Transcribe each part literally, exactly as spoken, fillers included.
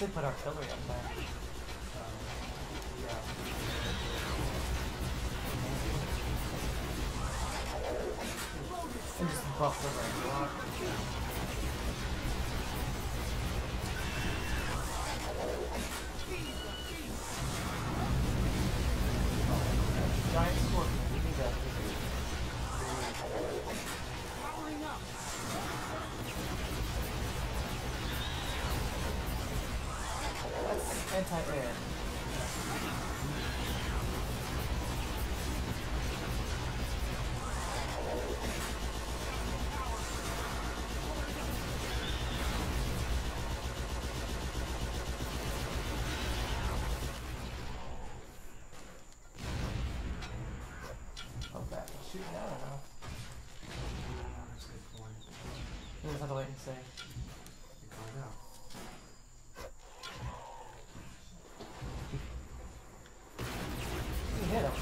they put artillery up there. Um, yeah. And just buff the range a lot. Giant scorpion, we need that. Powering up. That's anti-air. Shooting out, I don't know. That's a good point. You just have to wait and see. You find out. You hit him.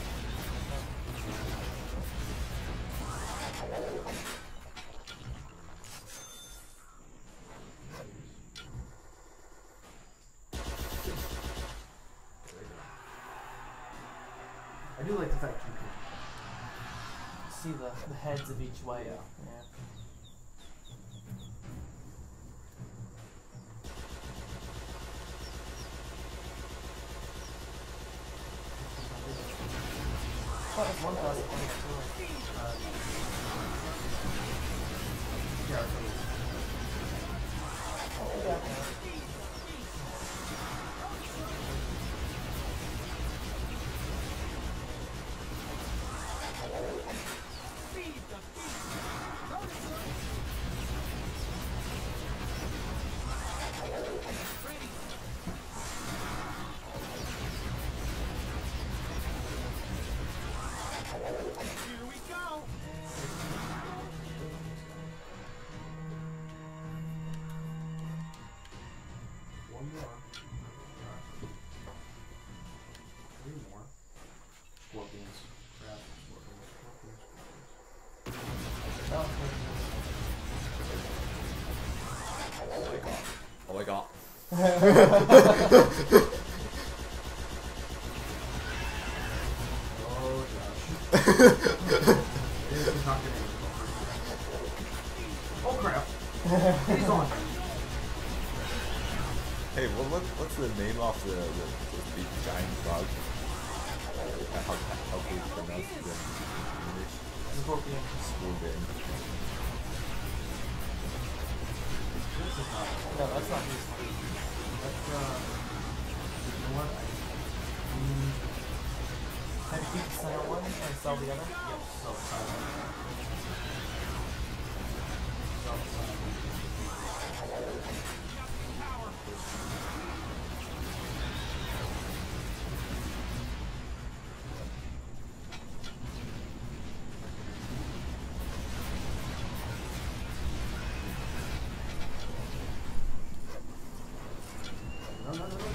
I do like the fact you can see the, the heads of each wave. Yeah. Yeah. I thought it was one thousand twenty-two. uh, yeah, Yeah. Oh my god. Oh, gosh. This is not gonna end. Oh, crap. He's on. Hey, well, what, what's the name of the, the, the big giant bug? Uh, how, how can you pronounce it in English? Scorpion. Scorpion. No, that's not useful. That's, uh, you know what? I, um, Can you keep the center one and sell the other? yep, so, uh, so, uh, no, no, no, no, no.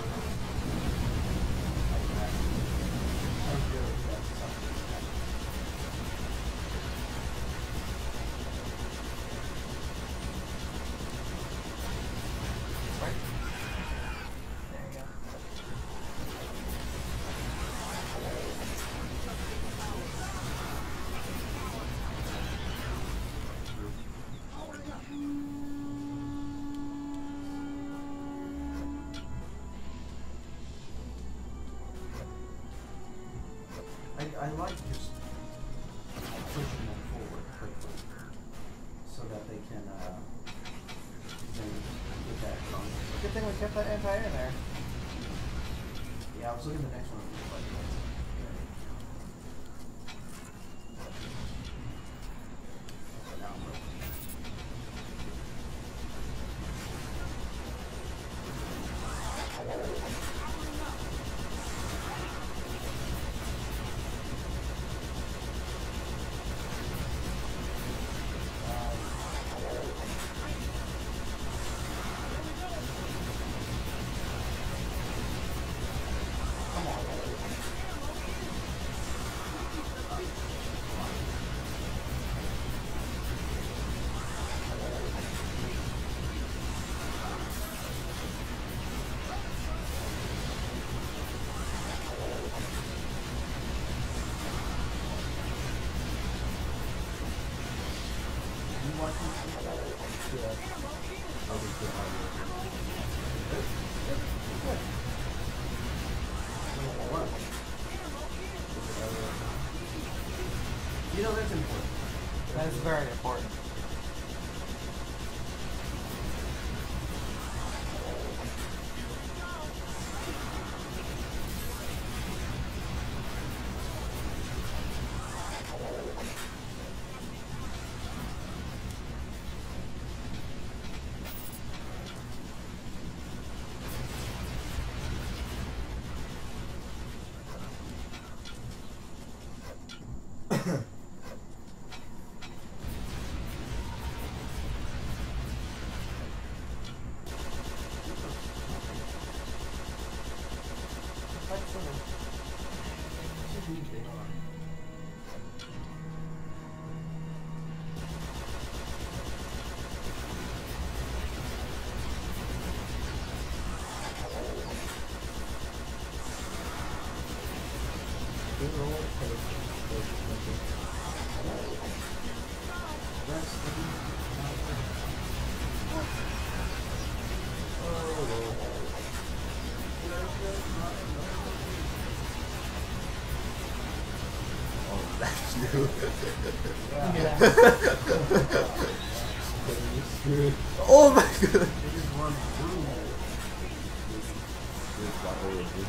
I, I like just pushing them forward quickly so that they can uh, then get that going. Good thing we kept that anti-air there. Yeah, I was looking at the next one. Now I'm looking. watching the show? Yeah. I'll be too hard. What? You know that's important. That is very important. Yeah. Oh my god! They just run through. This got over, dude.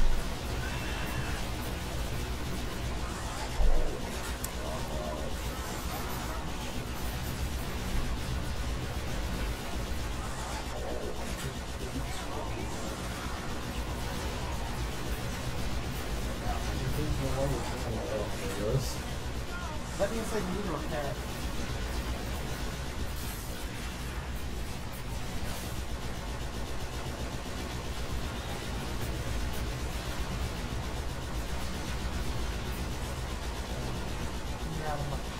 That means they need to repair. Yeah, I'm like,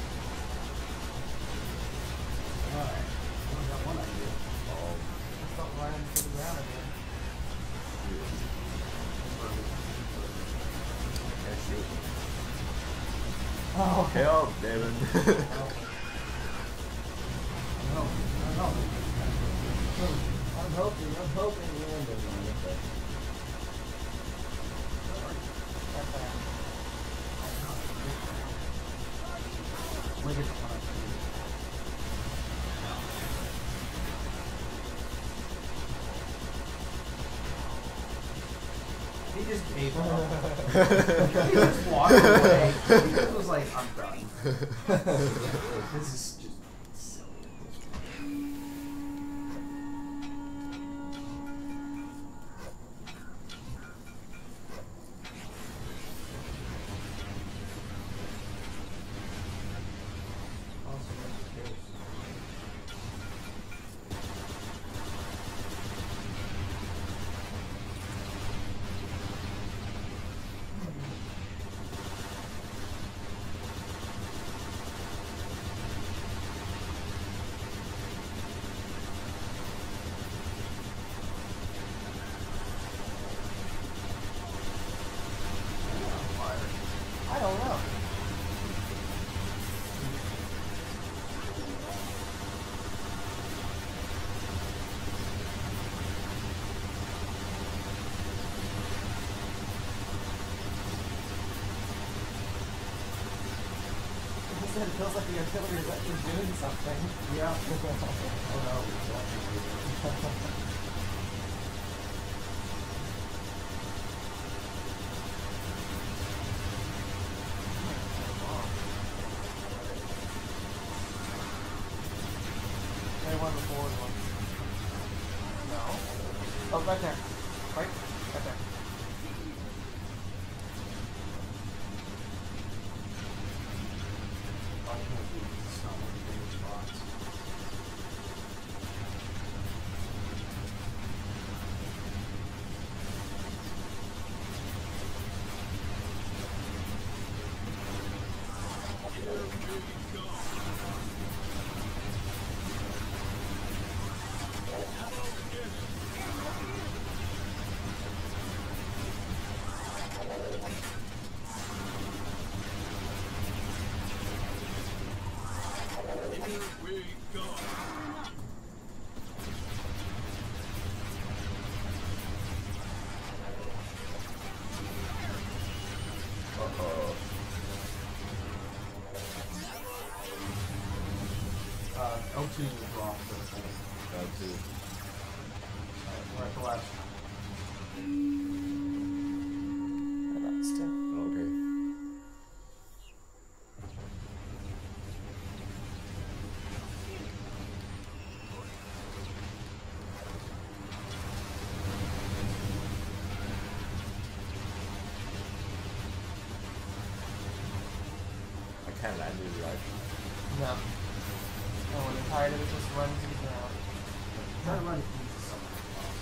Alright. I got one idea. Oh, just don't run into the ground again. can't shoot. Oh, Okay, oh, David. No, no, no. I'm hoping, I'm hoping the end of it. right there. Let me get the one. He just gave up. He just walked away. He just was like, I'm done. This is just silly at this point. I don't know. He said it feels like the artillery is actually doing something. Yeah. Oh no, it's watching. They won the forward one. No. Oh, right there. Right? Right there. It's not one of the bigger spots. Here we Uh-oh. Uh, L two will drop for the thing. L two. We're at the last. That's two. Okay. I can't land it right. No. And when you're tired of it, just run to the ground. Try to run into something.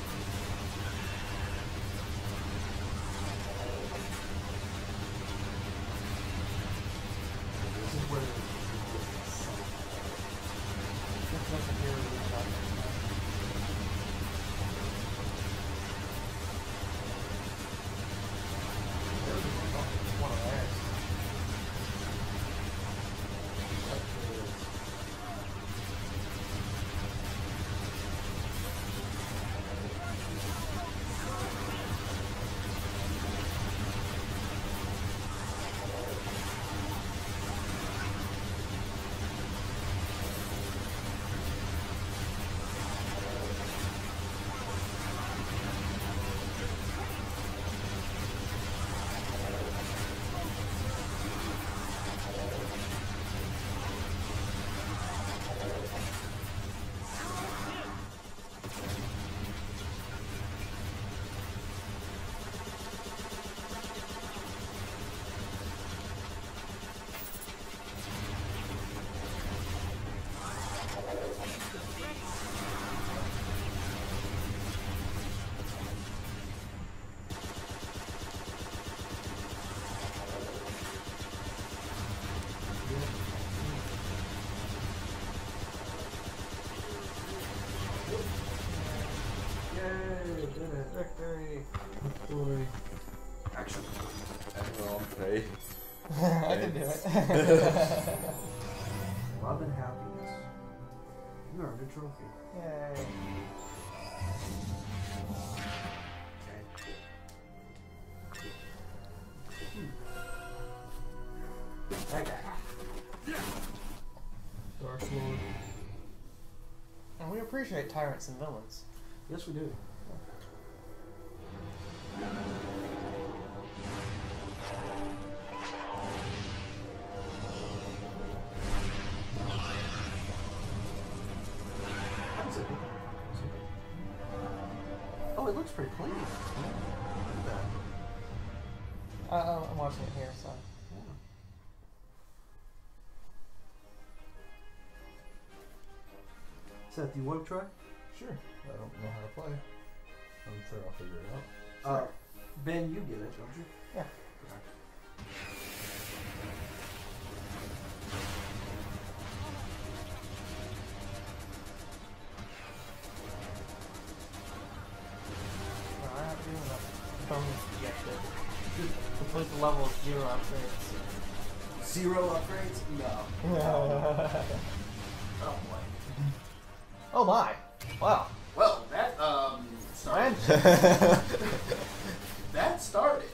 This is where the That's not the hero we got. One of theirs. Yay, did it. Victory. Victory. Action. Everyone play. I can do it. Love and happiness. You earned a trophy. Yay. Okay. That guy. Dark Lord. And we appreciate tyrants and villains. Yes, we do. Oh, it looks pretty clean. Look at that. Uh, oh, I'm watching it here, so. Yeah. Seth, do you want to try? Sure. I don't know how to play. I'm sure I'll figure it out. Uh, Ben, you get it, don't you? Yeah. Well, I have to do a bonus objective. Complete the level of zero upgrades. Zero upgrades? No. Oh boy. Oh my! Wow. Well, that um started. Friend. That started.